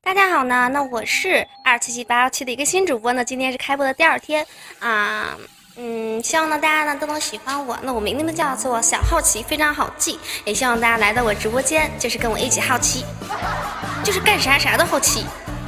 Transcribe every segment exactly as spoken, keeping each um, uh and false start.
大家好呢，那我是二七七八幺七的一个新主播呢，今天是开播的第二天啊，嗯，希望呢大家呢都能喜欢我。那我名字呢叫做小好奇，非常好记，也希望大家来到我直播间，就是跟我一起好奇，就是干啥啥都好奇。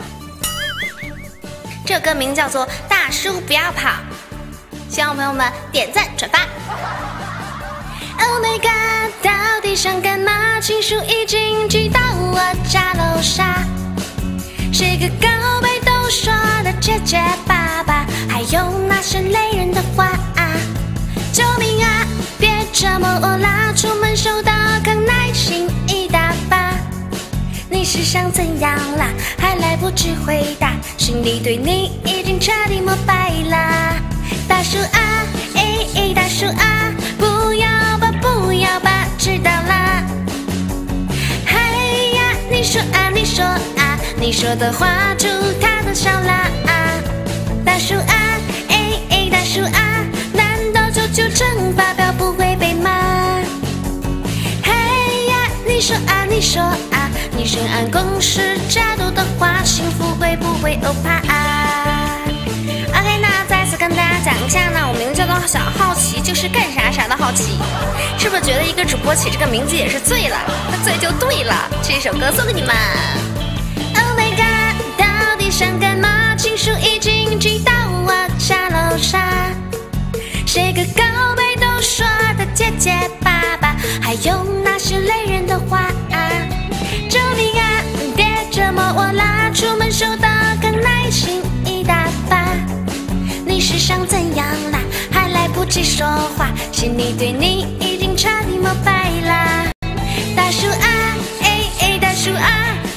这歌名叫做《大叔不要跑》，希望朋友们点赞转发。Oh my god， 到底想干嘛？情书已经寄到我家楼下。是个告白都说的姐姐爸爸，还有那些累人的话啊！救命啊！别折磨我啦！出门收到康乃馨一大把。你是想怎样啦？还来不及回答，心里对你已经彻底膜拜啦！大叔啊，哎哎，大叔啊，不要吧，不要吧，知道啦！嗨呀，你说啊，你说啊。你说的话就他都笑啦啊！大叔啊，哎哎，大叔啊，难道九九乘法表不会被骂？嘿呀，你说啊，你说啊，你深谙公式加多的话，幸福会不会欧趴啊 ？OK， 那再次跟大家讲一下呢，我名字叫做小好奇，就是干啥啥的好奇。是不是觉得一个主播起这个名字也是醉了？那醉就对了。这首歌送给你们。Oh my god， 到底想干嘛？情书已经寄到我家楼下。写个告白都说的姐姐爸爸，还有那些累人的话啊！救命啊！别折磨我啦！出门收到康乃馨一大把。你是想怎样啦？还来不及说话，心里对你已经彻底膜拜啦！大叔啊，哎哎，大叔啊！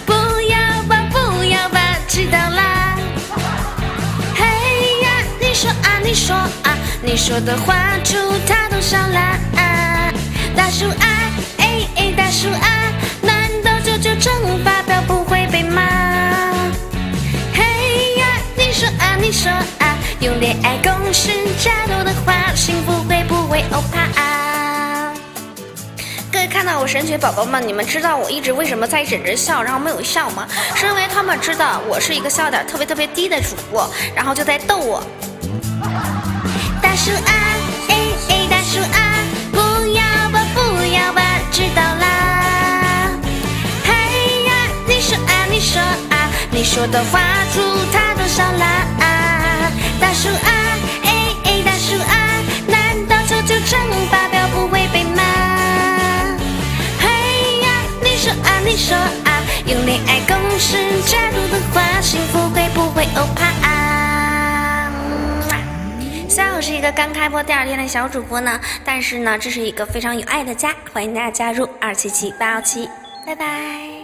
知道啦，嘿呀，你说啊，你说啊，你说的话就他都笑啦啊！大叔啊，哎哎，大叔啊，难道九九乘法表不会被骂？嘿呀，你说啊，你说啊，用恋爱公式加多的话，幸福会不会欧趴啊？各位看到我神曲宝宝们，你们知道我一直为什么在忍着笑，然后没有笑吗？是因为他们知道我是一个笑点特别特别低的主播，然后就在逗我。大叔啊，哎哎，大叔啊，不要吧，不要吧，知道啦。嘿呀，你说啊，你说啊，你说的话祝他都笑啦啊！大叔啊，哎哎，大叔啊，难道九九乘法表不会被骂？说啊，你说啊，用恋爱公式加多的话，幸福会不会欧趴啊？虽然我是一个刚开播第二天的小主播呢，但是呢，这是一个非常有爱的家，欢迎大家加入二七七八幺七，拜拜。